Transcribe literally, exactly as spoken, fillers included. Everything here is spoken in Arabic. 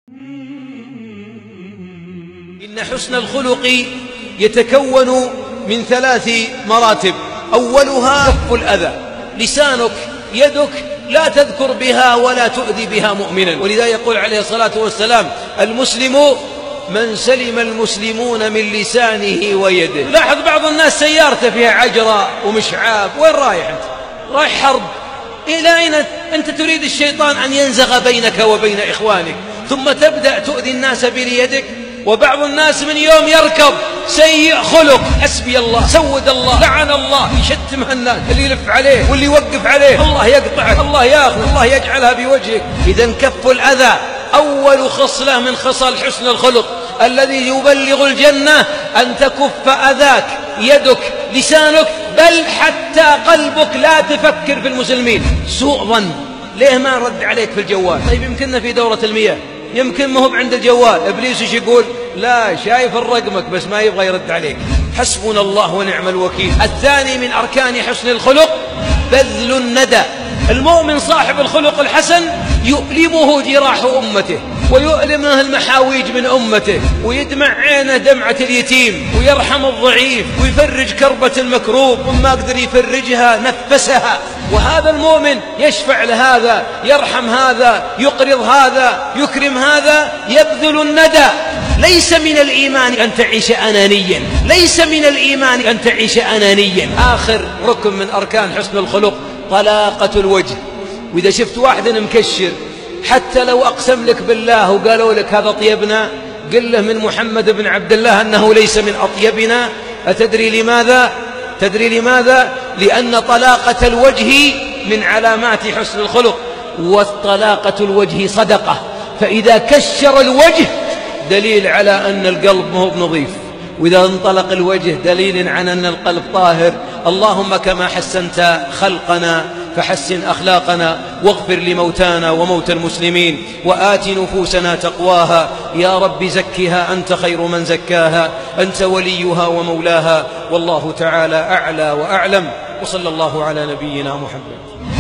إن حسن الخلق يتكون من ثلاث مراتب. أولها كف الأذى، لسانك يدك لا تذكر بها ولا تؤذي بها مؤمنا، ولذا يقول عليه الصلاة والسلام: المسلم من سلم المسلمون من لسانه ويده. لاحظ بعض الناس سيارته فيها عجرة ومشعاب، وين رايح أنت؟ رايح حرب. إلى أين أنت تريد الشيطان أن ينزغ بينك وبين إخوانك، ثم تبدأ تؤذي الناس بيدك؟ وبعض الناس من يوم يركض سيء خلق، حسبي الله، سود الله، لعن الله، يشتم الناس، اللي يلف عليه واللي يوقف عليه الله يقطعك، الله ياخذ، الله يجعلها بوجهك. إذن كف الأذى أول خصلة من خصال حسن الخلق الذي يبلغ الجنة، أن تكف أذاك، يدك، لسانك، بل حتى قلبك لا تفكر في المسلمين. سوء ظن، ليه ما رد عليك في الجوال؟ طيب يمكننا في دورة المياه، يمكن ما هو عند الجوال، إبليس ايش يقول؟ لا، شايف الرقمك بس ما يبغى يرد عليك. حسبنا الله ونعم الوكيل. الثاني من أركان حسن الخلق بذل الندى. المؤمن صاحب الخلق الحسن يؤلمه جراح أمته، ويؤلمه المحاويج من أمته، ويدمع عينه دمعة اليتيم، ويرحم الضعيف، ويفرج كربة المكروب، وما قدر يفرجها نفسها. وهذا المؤمن يشفع لهذا، يرحم هذا، يقرض هذا، يكرم هذا، يبذل الندى. ليس من الإيمان أن تعيش أنانيا، ليس من الإيمان أن تعيش أنانيا. آخر ركن من أركان حسن الخلق طلاقة الوجه. وإذا شفت واحد مكشر، حتى لو أقسم لك بالله وقالوا لك هذا طيبنا، قل له من محمد بن عبد الله أنه ليس من أطيبنا. أتدري لماذا؟ تدري لماذا؟ لأن طلاقة الوجه من علامات حسن الخلق، والطلاقة الوجه صدقة، فإذا كشر الوجه دليل على أن القلب مو بنظيف، وإذا انطلق الوجه دليل على أن القلب طاهر. اللهم كما حسنت خلقنا فحسن أخلاقنا، واغفر لموتانا وموتى المسلمين، وآت نفوسنا تقواها. يا رب زكها، أنت خير من زكاها، أنت وليها ومولاها. والله تعالى أعلى وأعلم، وصلى الله على نبينا محمد.